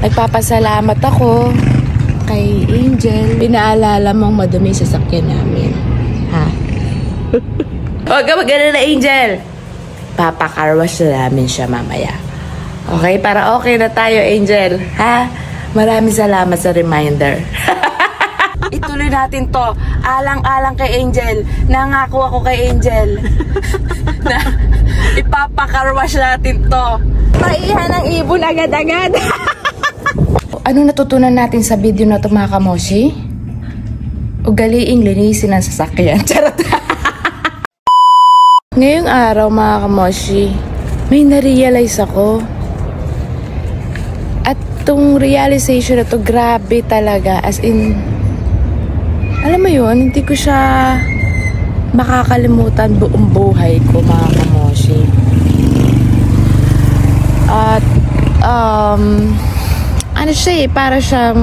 Nagpapasalamat ako kay Angel. Pinaalala mong madumi sa sakyan namin. Ha? Huwag ka mag-alala, Angel. Papakarwash na namin siya mamaya. Okay? Para okay na tayo, Angel. Ha? Maraming salamat sa reminder. Ituloy natin to. Alang-alang kay Angel. Nangako ako kay Angel. Na ipapakarwash natin to. Paihan ng ibon agad-agad. Ano natutunan natin sa video na ito, mga kamoshi? Ugaliing linisin ang sasakyan. Charot. Ngayong araw, mga kamoshi, may na-realize ako. At tong realization na to, grabe talaga. As in, alam mo yun, hindi ko siya makakalimutan buong buhay ko, mga kamoshi. At, ano siya eh, para siyang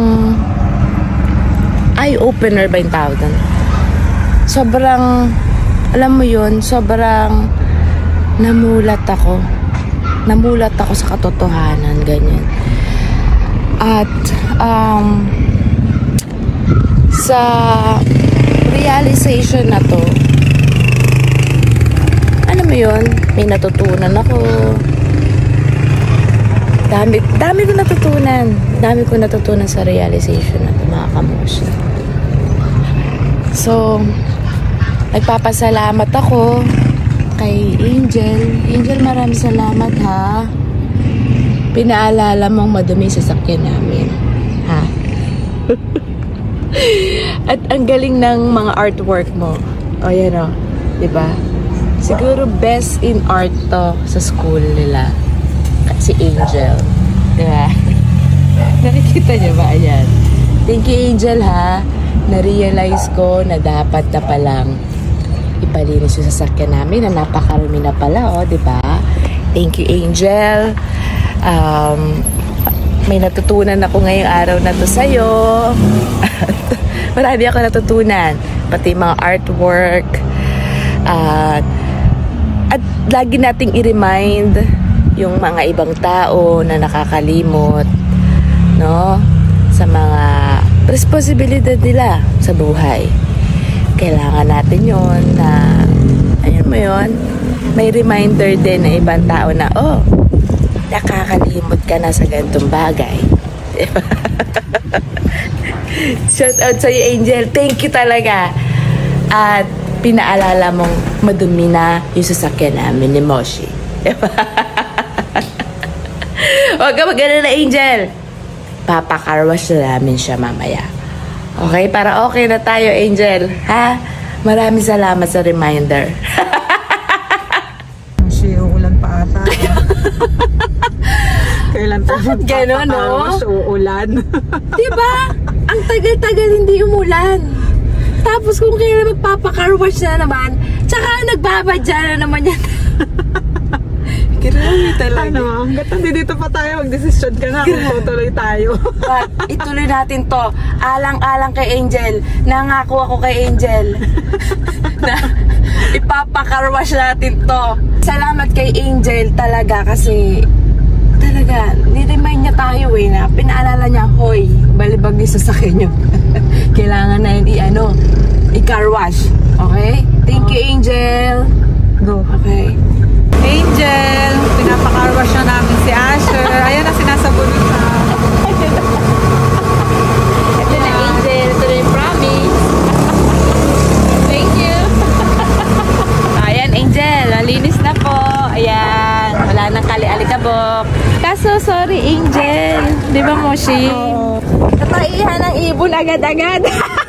eye-opener ba yung tawag doon? Sobrang, alam mo yun, sobrang namulat ako. Namulat ako sa katotohanan, ganyan. At, sa realization na to, alam mo yun, may natutunan ako. Dami ko natutunan. Dami ko natutunan sa realization na ito, mga kamoshi. So, nagpapasalamat ako kay Angel. Angel, maraming salamat, ha. Pinaalala mong madumi sa sakyan namin. Ha? At ang galing ng mga artwork mo. O, yan o. Diba? Siguro best in art to sa school nila. Si Angel. Diba? Nakikita niyo ba? Ayan. Thank you, Angel, ha. Na-realize ko na dapat na palang ipalinis yung sasakyan namin na napakarami na pala, oh, diba? Thank you, Angel. May natutunan ako ngayong araw na to sa'yo. Marami ako natutunan. Pati mga artwork. At lagi nating i-remind yung mga ibang tao na nakakalimot, no? Sa mga responsibilidad nila sa buhay. Kailangan natin yon na, ayun mo yon, may reminder din na ibang tao na, oh, nakakalimot ka na sa ganitong bagay. Diba? Shout out sa'yo, Angel. Thank you talaga. At pinaalala mong madumi na yung sasakyan namin ni Moshi. Diba? Huwag ka mag-alala, Angel. Papakarwash na namin siya mamaya. Okay? Para okay na tayo, Angel. Ha? Maraming salamat sa reminder. Uulan pa ata. Kailan pa gano'n, no? Uulan. Diba? Ang tagal-tagal hindi umulan. Tapos kung kailan magpapakarwash na naman, tsaka nagbabadya na naman yan. Grabe talaga. Ano, hanggat dito pa tayo, mag-desisyon ka na kung tutuloy tayo. But, ituloy natin to. Alang-alang kay Angel. Nangako ako kay Angel. Na ipapakarwash natin to. Salamat kay Angel talaga kasi talaga, niremind niya tayo eh na pinaalala niya, hoy, balibag yung sasakyan niyo. Kailangan na yun i-carwash. Okay? Thank you, Angel. Go. Okay. Angel, pinapakarwash na namin si Asher. Ayan na, sinasabunod na. Ito na, Angel. Ito na yung promise. Thank you. Ayan, Angel. Malinis na po. Ayan. Wala nang kali-alikabok. Kaso, sorry, Angel. Di ba, Moshi? Nataihan ng ibon agad-agad.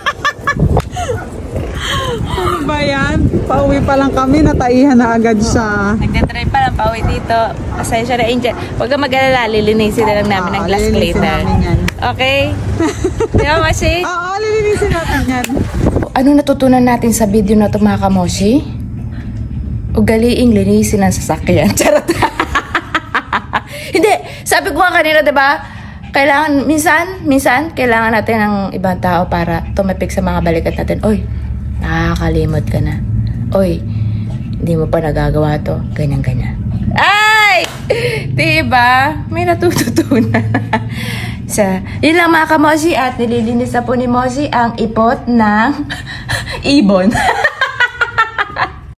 Ano ba yan? Pauwi pa lang kami, nataihan na agad siya. Nagdadrive pa lang, pauwi dito. Pasensya na, Angel. Huwag kang mag-alala, lilinisin na lang namin ang glass later. Okay? Di ba, Moshi? Oo, lilinisin natin yan. Ano natutunan natin sa video na ito, mga kamoshi? Ugaliing linisin ang sasakyan. Charot. Hindi, sabi ko nga kanina, diba? Kailangan, minsan, kailangan natin ng ibang tao para tumapik sa mga balikat natin. Oy, nakakalimot ka na. Oy, hindi mo pa nagagawa to. Ganyan-ganyan. Ay! Diba? May natututunan. Yun lang mga kamosi at nililinis na po ni Mosi ang ipot ng ibon.